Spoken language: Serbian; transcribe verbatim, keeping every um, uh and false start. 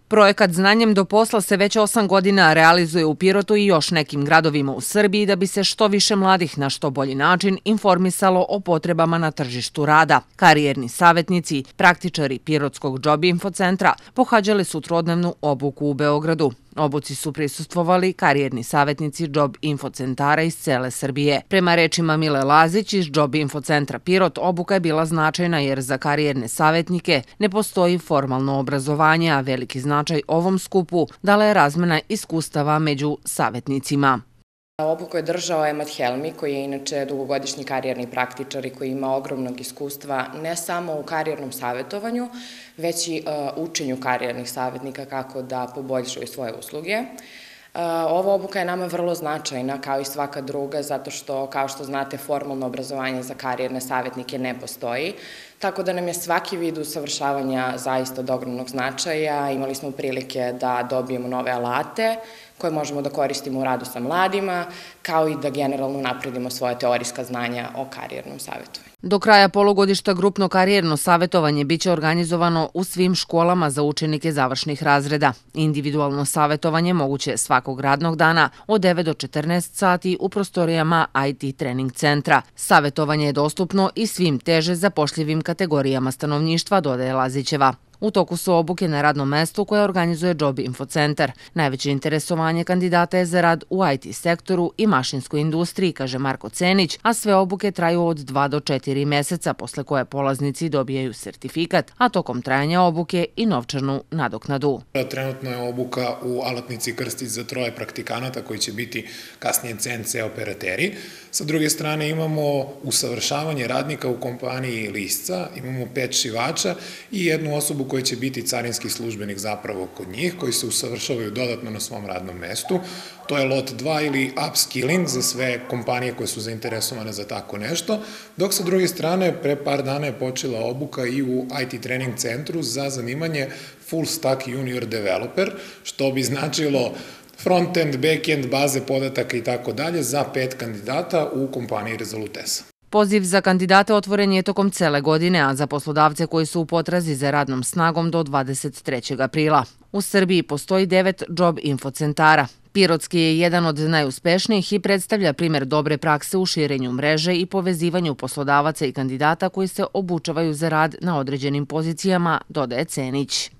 Projekat Znanjem do posla se već osam godina realizuje u Pirotu i još nekim gradovima u Srbiji da bi se što više mladih na što bolji način informisalo o potrebama na tržištu rada. Karijerni savjetnici, praktičari Pirotskog Job Info centra pohađali su trodnevnu obuku u Beogradu. Obuci su prisustvovali karijerni savjetnici Job Info centara iz cele Srbije. Prema rečima Mile Lazić iz Job Info centra Pirot, obuka je bila značajna jer za karijerne savjetnike ne postoji formalno obrazovanje, a veliki značaj ovom skupu dala je razmena iskustava među savjetnicima. Obuku je držao Emad Helmi, koji je inače dugogodišnji karijerni praktičar i koji ima ogromnog iskustva ne samo u karijernom savjetovanju, već i učenju karijernih savjetnika kako da poboljšaju svoje usluge. Ova obuka je nama vrlo značajna, kao i svaka druga, zato što, kao što znate, formalno obrazovanje za karijerne savjetnike ne postoji, tako da nam je svaki vid usavršavanja zaista od ogromnog značaja. Imali smo prilike da dobijemo nove alate koje možemo da koristimo u radu sa mladima, kao i da generalno napredimo svoje teorijska znanja o karijernom savjetovanju. Do kraja polugodišta grupno karijerno savjetovanje biće organizovano u svim školama za učenike završnih razreda. Individualno savjetovanje moguće svakog radnog dana od devet do četrnaest sati u prostorijama I T trening centra. Savjetovanje je dostupno i svim teže zapošljivim kategorijama stanovništva, dodaje Lazićeva. U toku su obuke na radnom mestu koje organizuje Job Info centar. Najveće interesovanje kandidata je za rad u I T sektoru i mašinskoj industriji, kaže Marko Cenić, a sve obuke traju od dva do četiri meseca, posle koje polaznici dobijaju sertifikat, a tokom trajanja obuke i novčanu nadoknadu. Trenutno je obuka u alatnici Krstić za troje praktikanata koji će biti kasnije C N C operateri. Sa druge strane imamo usavršavanje radnika u kompaniji Lisca, imamo pet šivača i jednu osobu koji će biti carinski službenik zapravo kod njih, koji se usavršavaju dodatno na svom radnom mestu. To je lot dva ili upskilling za sve kompanije koje su zainteresovane za tako nešto, dok sa druge strane pre par dana je počela obuka i u I T trening centru za zanimanje full stack junior developer, što bi značilo front-end, back-end, baze podataka i tako dalje za pet kandidata u kompaniji Rezolutesa. Poziv za kandidate otvoren je tokom cele godine, a za poslodavce koji su u potrazi za radnom snagom do dvadeset trećeg aprila. U Srbiji postoji devet Job Info centara. Pirotski je jedan od najuspešnijih i predstavlja primer dobre prakse u širenju mreže i povezivanju poslodavaca i kandidata koji se obučavaju za rad na određenim pozicijama, dodaje Cenić.